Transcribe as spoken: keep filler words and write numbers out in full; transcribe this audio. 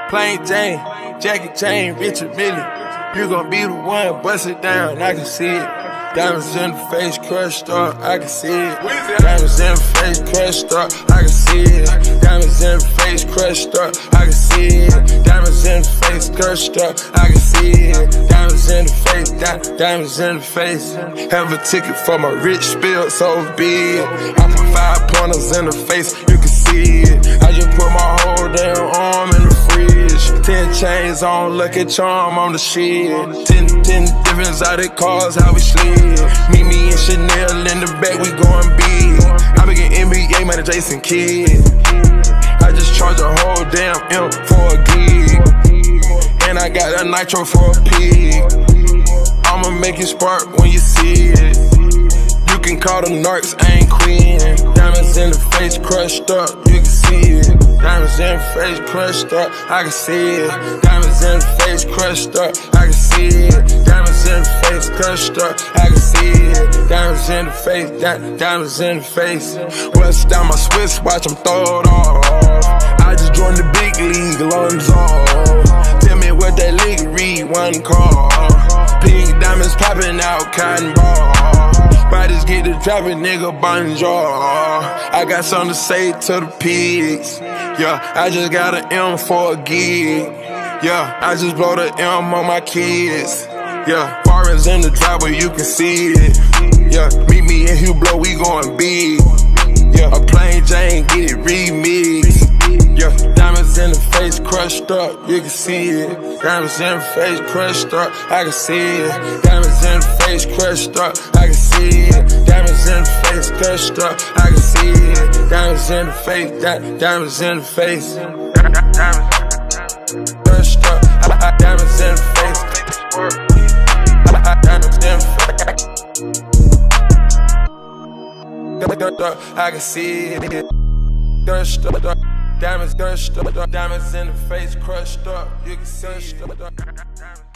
Plain Jane, Jackie Chain, Richard Mille. You gon' be the one, bust it down, I can see it. Diamonds in the face, crushed up, I can see it. Diamonds in the face, crushed up, I can see it. Diamonds in the face, crushed up, I can see it. Diamonds in the face, crushed up, I can see it. Diamonds in the face, di diamonds in the face. Have a ticket for my rich spill, so big. I put five pointers in the face, you can see it. I just put my whole damn arm in the fridge. Ten chains on, Lucky Charm on the shit. Ten, ten different exotic cars, how we slid. Meet me and Chanel in the back, we going big. I be getting N B A money, Jason Kidd. I just charge a whole damn M for a gig. And I got a nitro for a pig. I'ma make it spark when you see it. You can call them narcs, I ain't queen. Diamonds in the face, crushed up, you can see it. Diamonds in the face, crushed up, I can see it. Diamonds in the face, crushed up, I can see it. Diamonds in the face, crushed up, I can see it. Diamonds in the face, di diamonds in the face. Bust down my Swiss watch, I'm throw it off. I just joined the big league, lungs off. Tell me what that league read, one call. Pink diamonds popping out, cotton ball. Bodies get to dropping, nigga, bonjour. I got something to say to the pigs. Yeah, I just got an M for a gig. Yeah, I just blow the M on my kids. Yeah, foreigns in the driveway, you can see it. Yeah, meet me in Hublot, we going big. Yeah, a Plain Jane, get it remixed. Yeah, diamonds in the face, crushed up, you can see it. Diamonds in the face, crushed up, I can see it. Diamonds in the face, crushed up, I can see it. Diamonds in the face, crushed up, I can see it. Diamonds in the face, di diamonds in the face. Diamonds crushed up, diamonds in the face. Diamonds in the face. I can see it. Crushed up. Diamonds, crushed up, diamonds in the face, crushed up, you can see it.